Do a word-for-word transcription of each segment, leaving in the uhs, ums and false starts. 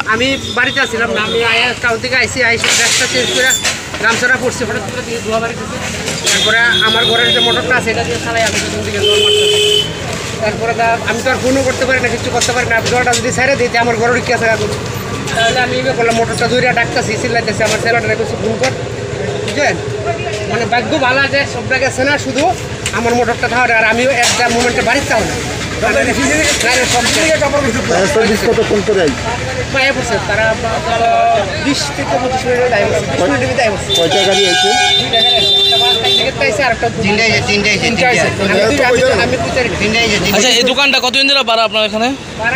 আমি বাড়িতে আসছিলাম না, আমি আয়া টাউন থেকে আইসি আইসি ড্রেসটা চেঞ্জ করে গামছাটা পড়ছি, হঠাৎ করে দিয়ে ধোয়া বাড়ি করছি। তারপরে আমার ঘরের যে মোটরটা আছে এটা দিয়ে চালাই আমি প্রথম দিকে জল মারতেছি। তারপরে আমি তো আর ফোনও করতে পারি না, কিছু করতে পারি না। জলটা যদি ছেড়ে দিতে আমার ঘরের কি আছে আগুন, তাহলে আমি ইয়ে করলাম, মোটরটা ধরে ডাকতেছি, চিল্লাইতেছি, আমার ছেলেটা কিছু ফোন কর, বুঝলেন? মানে ভাগ্য ভালো যে সবটা গেছে না, শুধু আমার মোটরটা থাকা। আর আমিও একটা মোমেন্টে বাড়িতে যাও না, কতক্ষণ করে পায়ে পড়ছে তারা বিশ থেকে পঁচিশ মিনিটের দায় বসছে, বিশ মিনিটের দায় বসছে। কয়টা গাড়ি আছে? দুইটা গাড়ি আছে, একটা বাস থেকে আইছে আর একটা তিনটা আছে, তিনটা আছে, তিনটা আছে। আমি দুই চার তিনটা আছে। আচ্ছা, এই দোকানটা কতদিন ধরে ভাড়া আপনার এখানে?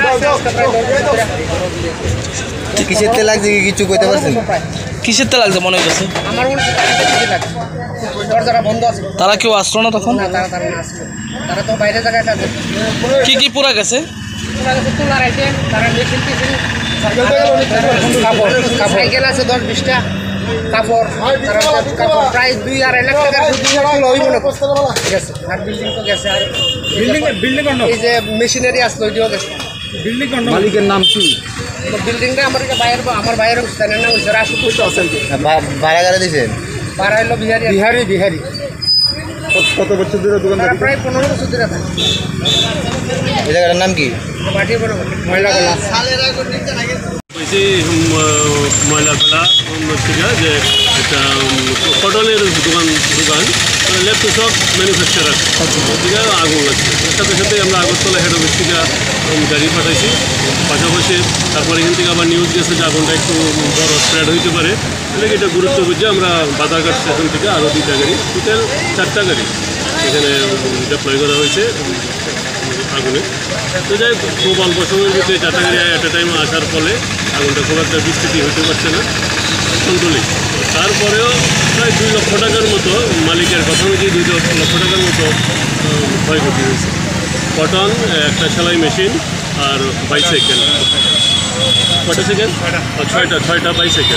কিসের তেল লাগছে কিছু কইতে পারছেন? কিসের তেল লাগছে মনে হচ্ছে? আমার মনে হচ্ছে দরজাটা বন্ধ আছে। তারা কেউ আসলো না তখন? না, তারা তারা না আসলো, তারা তো বাইরে জায়গায় আছে। কি কি পুরা গেছে? পুরা গেছে তোলার আছে, তারা মেশিন টেশিন, কাপড় সাইকেল আছে দশ বিশটা, কাপড় কাপড় প্রায় দুই আড়াই লাখ টাকার হইব না, ঠিক আছে। আর বিল্ডিং তো গেছে, আর বিল্ডিং বিল্ডিং এই যে মেশিনারি আসলো ওইটিও গেছে। বিল্ডিং মালিকের নাম কি? বিল্ডিংটা আমার বাইরের আমার বাইরের স্থানের নাম হচ্ছে রাসুপুর হোসেন। ভাড়া গাড়ি দিয়েছেন? ভাড়া হলো বিহারি বিহারি বিহারি কত বছর ধরে দোকান? প্রায় পনেরো বছর ধরে থাকে। এই জায়গাটার নাম কি? মাটি বড় ময়লা গলা হয়েছে ময়লাখোলা থেকে যে একটা কটনের দোকান দোকান ল্যাপটপ সব ম্যানুফ্যাকচারার থেকে আগুন লাগছে। সাথে সাথে আমরা আগরতলা হেড অফিস থেকে গাড়ি পাঠাইছি পাশাপাশি। তারপর এখান থেকে আবার নিউজ গেছে যে আগুনটা একটু বড় স্প্রেড হইতে পারে, তাহলে এটা গুরুত্ব বুঝে আমরা বাজারঘাট স্টেশন থেকে আরও দুইটা গাড়ি, টোটাল চারটা গাড়ি এখানে ডিপ্লয় করা হয়েছে আগুনে। তো যাই খুব অল্প সময়ের ভিতরে চারটা গাড়ি অ্যাট এ টাইম আসার ফলে আগুনটা খুব একটা বিস্তৃতি হতে পারছে না, কন্ট্রোলিং। তারপরেও প্রায় দুই লক্ষ টাকার মতো মালিকের কথা অনুযায়ী দুই লক্ষ টাকার মতো ক্ষয়ক্ষতি হয়েছে। কটন, একটা সেলাই মেশিন আর বাইসাইকেল। কটা সেকেন্ড? ছয়টা ছয়টা বাইসাইকেল।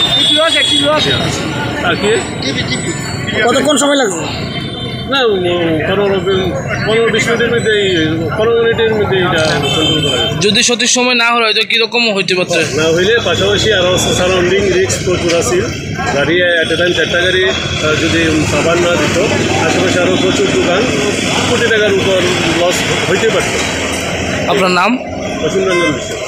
আর কি কতক্ষণ সময় লাগছে? না, পনেরো পনেরো বিশ মিনিটের মধ্যে পনেরো মিনিটের মধ্যে এটা কন্ট্রোল করা যায়। যদি সঠিক সময় না হয় তো কীরকম হইতে পারছে? না হইলে পাশাপাশি আরও সারাউন্ডিং রিস্ক প্রচুর আছে। গাড়ি অ্যাট এ টাইম চারটা গাড়ি যদি সাবান না দিত, আশেপাশে আরও প্রচুর দোকান কোটি টাকার উপর লস হইতে পারত। আপনার নাম? অসীম রঞ্জন বিশ্ব।